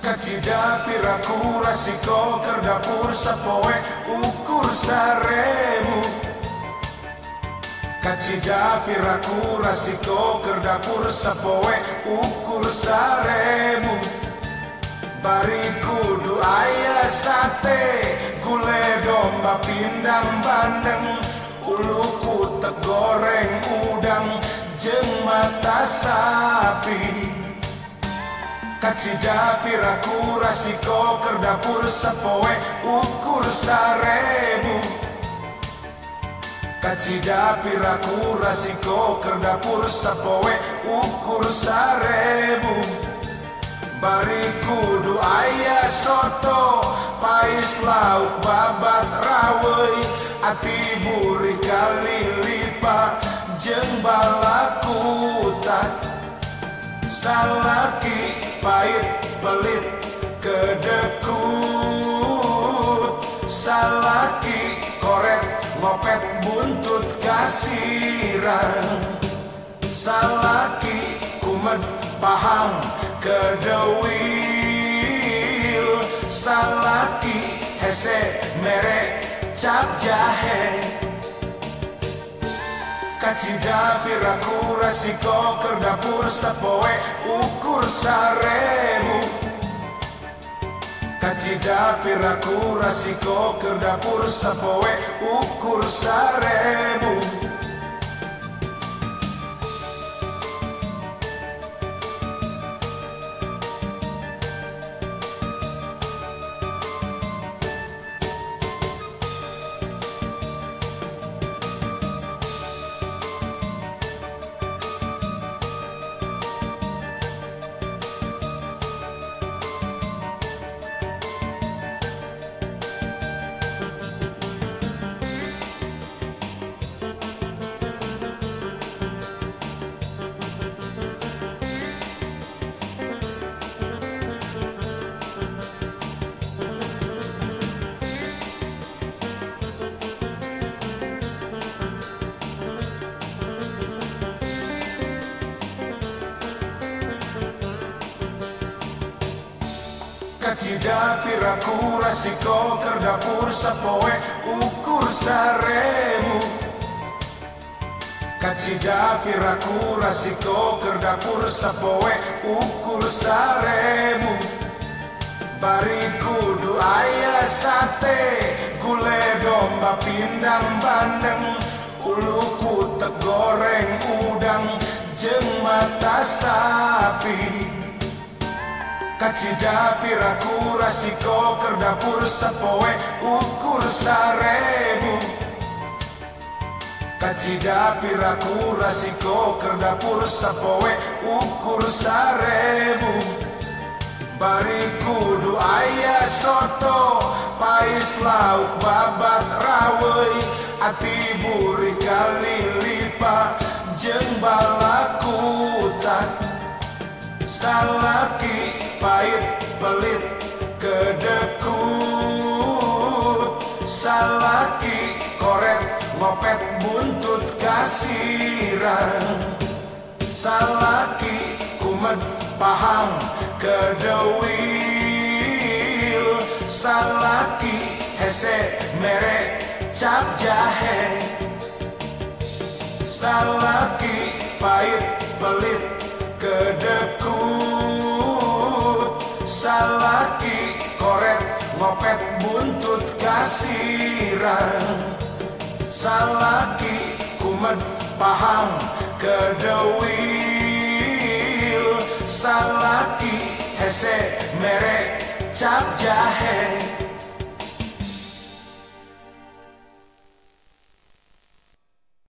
Kacida piraku rasiko ke dapur sapoe ukur saremu. Kacida piraku rasiko ke dapur sapoe ukur saremu. Bari kudu ayah sate, gule domba pindang bandeng, uluku tegoreng udang jeung mata sapi. Kacida piraku rasiko ke dapur sapoe ukur saremu. Kacida piraku rasiko ke dapur sapoe ukur saremu. Bari kudu ayah soto, pais lauk babat rawei, ati buri kali lipa jeung balakutan. Salaki pahit pelit kedekut, salaki korek ngopet buntut kasiran, salaki kumet pahang kedewil, salaki hese merek cap jahe. Kacida piraku rasiko ke dapur sapoe ukur saremu. Kacida piraku rasiko ke dapur sapoe ukur saremu. Kacida piraku rasiko ke dapur sapoe ukur saremu. Kacida piraku rasiko ke dapur sapoe ukur saremu. Bari kudu ayah sate, gule domba pindang bandeng, uluku tegoreng udang jeung mata sapi. Kacida piraku rasiko ke dapur sapoe ukur saremu. Kacida piraku rasiko ke dapur sapoe ukur saremu. Bari kudu ayah soto, pais lauk babat rawei, ati buri kali lipa jeung balakutan. Salaki pahit pelit kedekut, salaki korek ngopet buntut kasiran, salaki kumet pahang kedewil, salaki hese merek cap jahe, salaki pahit pelit kedekut, salaki korek ngopet buntut kasiran, salaki kumet pahang kedewil, salaki hese merek cap jahe.